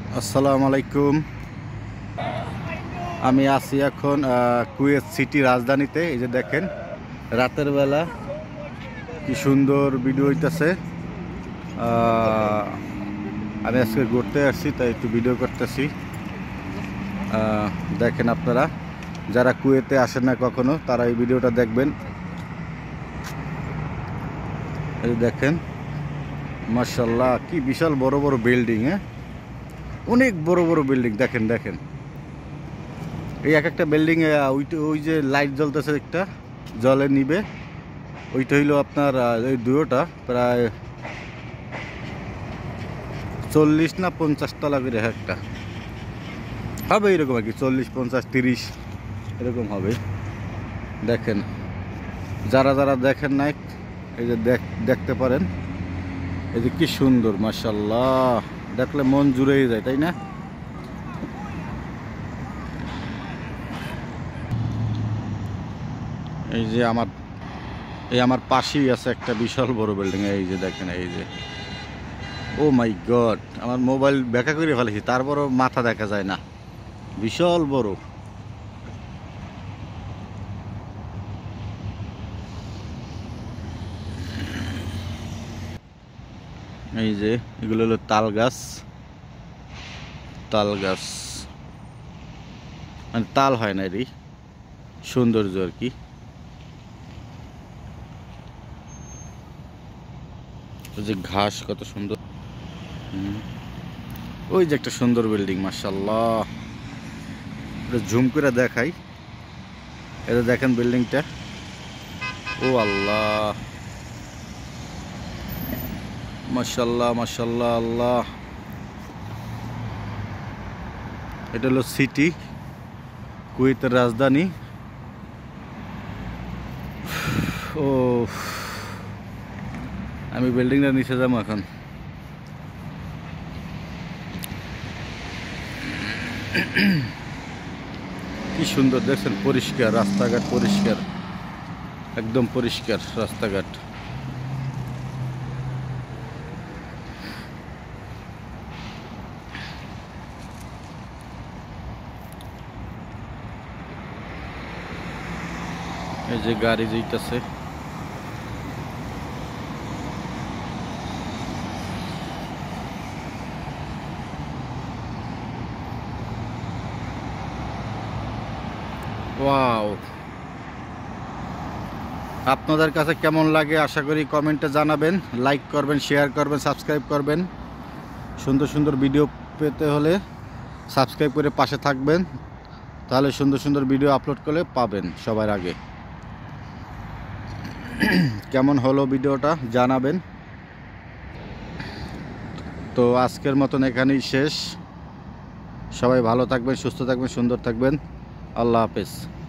আসসালামু আলাইকুম। আমি আছি এখন কুয়েত সিটি রাজধানীতে। এই যে দেখেন রাতের বেলা কি সুন্দর ভিডিও হইতেছে। আমি আজকে ঘুরতে আসছি, তাই একটু ভিডিও করতেছি। দেখেন আপনারা যারা কুয়েতে আসেন না কখনো, তারা এই ভিডিওটা দেখবেন। এই দেখেন মাশাআল্লাহ কি বিশাল বড় বড় বিল্ডিং, অনেক বড় বড় বিল্ডিং। দেখেন দেখেন এই এক একটা বিল্ডিং এ ওই যে লাইট জ্বলতেছে, একটা জলে নিবে, ওইটা হইলো আপনার এই দুটোটা প্রায় 40 না 50 তলা করে একটা হবে, এরকম আর কি 40, 50, 30 এরকম হবে। দেখেন যারা যারা দেখেন নাই, এই যে দেখতে পারেন। এই যে কি সুন্দর মাশাআল্লাহ, দেখলে মন জুড়েই যায়, তাই না? এই যে আমার পাশেই আছে একটা বিশাল বড় বিল্ডিং। এই যে দেখেন, এই যে ও মাই গড, আমার মোবাইল ব্যাকা করে ফেলেছি, তারপরও মাথা দেখা যায় না, বিশাল বড়। এই যে এগুলো হলো তাল গাছ, তাল গাছ মানে তাল হয় না, এরই সৌন্দর্য আর কি। ওই যে ঘাস কত সুন্দর। ওই যে একটা সুন্দর বিল্ডিং মাশাআল্লাহ, ঝুম করে দেখাই। এটা দেখেন বিল্ডিংটা, ও আল্লাহ মাশাআল্লাহ মাশাআল্লাহ আল্লাহ। এটা হলো সিটি, কুয়েতের রাজধানী। ও আমি বিল্ডিংটা নিচে যাবো এখন। কি সুন্দর দেখছেন, পরিষ্কার রাস্তাঘাট, পরিষ্কার একদম পরিষ্কার রাস্তাঘাট। এই যে গাড়ি যাইতেছে, ওয়াও। আপনাদের কাছে কেমন লাগে আশা করি কমেন্টে জানাবেন, লাইক করবেন, শেয়ার করবেন, সাবস্ক্রাইব করবেন। সুন্দর সুন্দর ভিডিও পেতে হলে সাবস্ক্রাইব করে পাশে থাকবেন, তাহলে সুন্দর সুন্দর ভিডিও আপলোড করলে পাবেন সবার আগে। কেমন হলো ভিডিওটা জানাবেন। তো আজকের মতন এখানেই শেষ। সবাই ভালো থাকবেন, সুস্থ থাকবেন, সুন্দর থাকবেন। আল্লাহ হাফেজ।